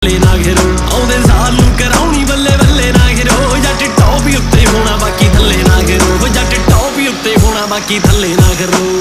ना घिरो आउंदे साल नूं कराउणी बल्ले बल्ले ना घिरो जट टॉप उत्ते होना बाकी थल्ले ना घिरो जट टॉप उत्ते होना बाकी थल्ले ना घिरो।